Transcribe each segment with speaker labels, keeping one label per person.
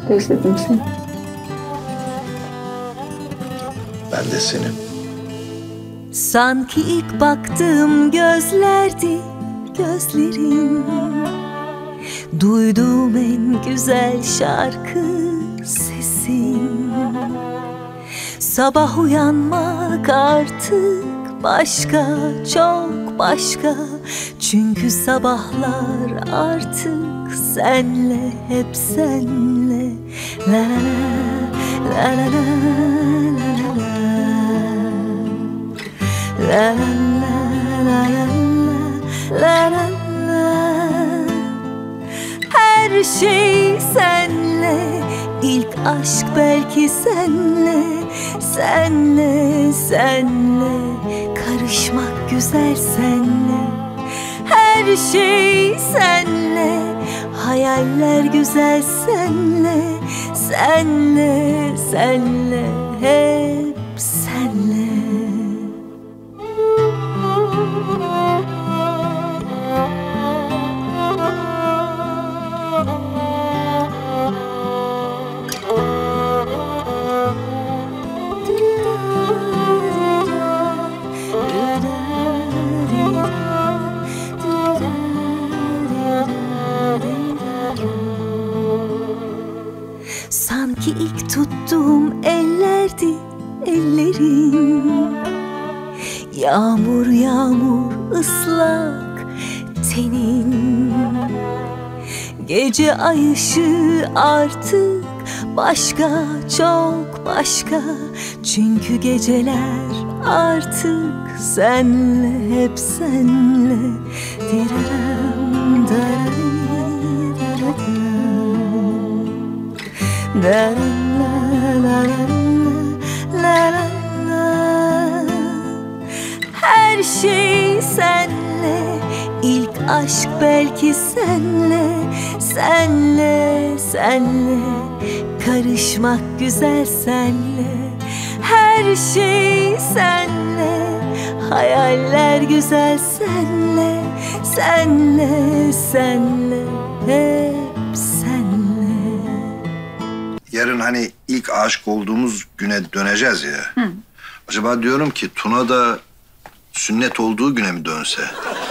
Speaker 1: Özledim seni.
Speaker 2: Ben de seni.
Speaker 3: Sanki ilk baktığım gözlerdi gözlerin, duyduğum en güzel şarkı sesin. Sabah uyanmak artık başka, çok başka. Çünkü sabahlar artık senle, hep senle. La la la la la la la la la la la la. Her şey senle, ilk aşk belki senle, senle, senle. Karışmak güzel senle, her şey senle. Hayaller güzel senle, senle, senle, hep senle. Sanki ilk tuttuğum ellerdi ellerin. Yağmur yağmur ıslak tenin. Gece ay ışığı artık başka, çok başka. Çünkü geceler artık senle, hep senle. Diraram, dararam, la la la la la. Her şey senle, ilk aşk belki senle, senle, senle. Karışmak güzel senle, her şey senle. Hayaller güzel senle, senle, senle, hep senle.
Speaker 2: Yarın hani ilk aşık olduğumuz güne döneceğiz ya. Hı. Acaba diyorum ki Tuna da sünnet olduğu güne mi dönse?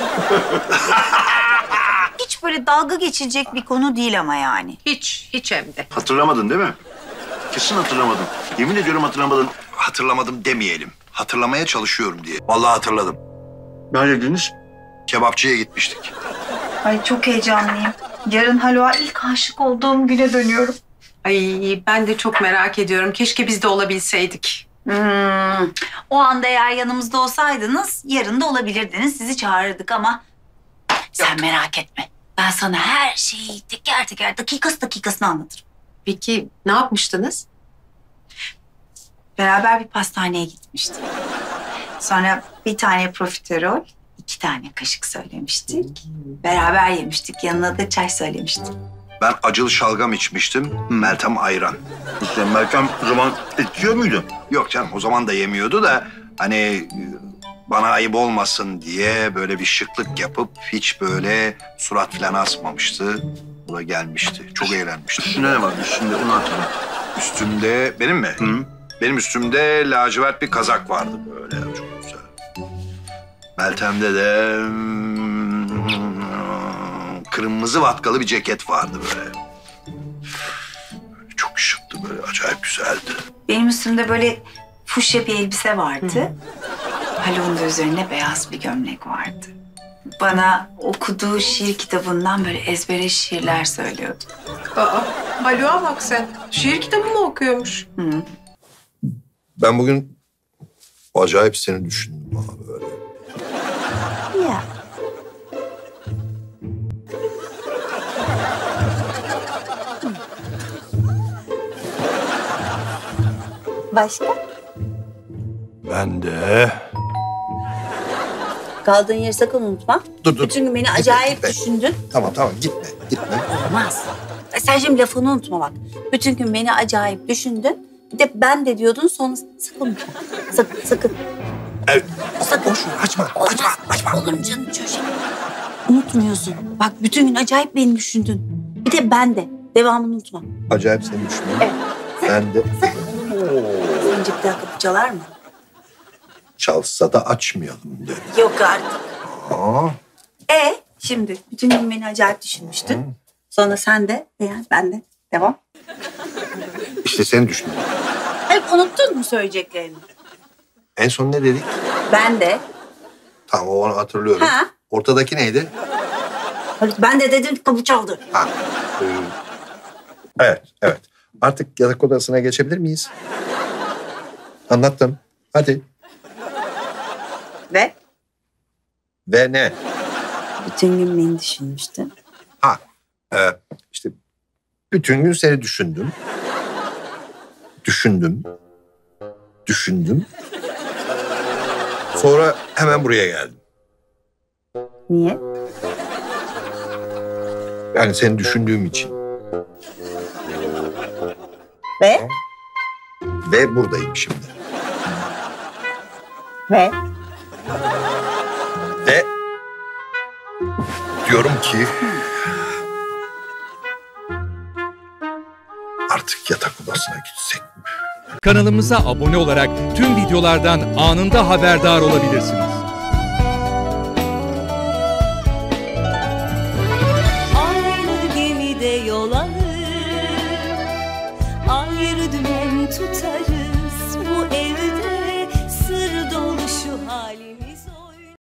Speaker 4: Hiç böyle dalga geçilecek bir konu değil ama yani.
Speaker 5: Hiç hem de.
Speaker 2: Hatırlamadın değil mi? Kesin hatırlamadın. Yemin ediyorum hatırlamadın. Hatırlamadım demeyelim. Hatırlamaya çalışıyorum diye. Vallahi hatırladım. Neredeydiniz? Kebapçıya gitmiştik.
Speaker 4: Ay çok heyecanlıyım. Yarın Haluk'a ilk aşık olduğum güne dönüyorum.
Speaker 5: Ay ben de çok merak ediyorum. Keşke biz de olabilseydik.
Speaker 4: O anda eğer yanımızda olsaydınız yarın da olabilirdiniz. Sizi çağırırdık ama sen merak etme. Ben sana her şeyi teker teker dakikasına anlatırım.
Speaker 5: Peki ne yapmıştınız?
Speaker 4: Beraber bir pastaneye gitmiştik. Sonra bir tane profiterol, 2 tane kaşık söylemiştik. Beraber yemiştik. Yanına da çay söylemiştik.
Speaker 2: Ben acılı şalgam içmiştim. Meltem ayran. İşte Meltem o zaman içiyor muydu? Yok canım, o zaman da yemiyordu da hani bana ayıp olmasın diye böyle bir şıklık yapıp hiç böyle surat falan asmamıştı. Bu da gelmişti. Çok eğlenmişti.
Speaker 6: Üstünde ne var? Üstünde onu hatırla.
Speaker 2: Üstümde benim mi? Hı? Benim üstümde lacivert bir kazak vardı böyle çok güzel. Meltem'de de kırmızı vatkalı bir ceket vardı böyle. Çok şıktı böyle, acayip güzeldi.
Speaker 4: Benim üstümde böyle fuşya bir elbise vardı. Haluk'un da üzerine beyaz bir gömlek vardı. Bana okuduğu şiir kitabından böyle ezbere şiirler söylüyordu.
Speaker 5: Aa, Haluk'a bak sen. Şiir kitabı mı okuyormuş?
Speaker 4: Hı.
Speaker 2: Ben bugün acayip seni düşündüm abi böyle.
Speaker 4: Ya. Başka?
Speaker 2: Ben de.
Speaker 1: Kaldığın yeri sakın unutma.
Speaker 2: Dur.
Speaker 1: Bütün gün beni acayip
Speaker 2: Gitme.
Speaker 1: düşündün.
Speaker 2: Tamam gitme.
Speaker 1: Olmaz. Sen şimdi lafını unutma bak. Bütün gün beni acayip düşündün. Bir de ben de diyordun, sonra sakın unutma. Sakın.
Speaker 2: Evet.
Speaker 1: Sakın.
Speaker 2: Boş ver, açma.
Speaker 1: Oğlum canım çocuğum. Unutmuyorsun. Bak bütün gün acayip beni düşündün. Bir de ben de. Devamını unutma.
Speaker 2: Acayip seni düşünüyorum.
Speaker 1: Evet.
Speaker 2: Ben de
Speaker 1: Senin cepten kapı çalar mı?
Speaker 2: çalsa da açmayalım derim.
Speaker 1: Yok artık.
Speaker 2: Aa,
Speaker 1: Şimdi bütün gün beni acayip düşünmüştün. Sonra sen de yani ben de. Devam.
Speaker 2: işte seni düşündüm.
Speaker 1: Hep unuttun mu söyleyeceklerimi?
Speaker 2: En son ne dedik?
Speaker 1: Ben de.
Speaker 2: Tamam onu hatırlıyorum.
Speaker 1: Ha?
Speaker 2: Ortadaki neydi?
Speaker 1: Ben de dedim kapı çaldı.
Speaker 2: Ha. Evet. Artık yatak odasına geçebilir miyiz? Anlattım. Hadi.
Speaker 1: Ve
Speaker 2: Ve ne?
Speaker 1: bütün gün beni düşünmüştün.
Speaker 2: İşte bütün gün seni düşündüm. Düşündüm. Sonra hemen buraya geldim.
Speaker 1: Niye?
Speaker 2: Yani seni düşündüğüm için.
Speaker 1: Ve
Speaker 2: Ve buradayım şimdi.
Speaker 1: Ve
Speaker 2: Diyorum ki artık yatak odasına gitsek mi?
Speaker 7: Kanalımıza abone olarak tüm videolardan anında haberdar olabilirsiniz.
Speaker 3: Aynı gemide yol alır, ayrı dümen tutarız.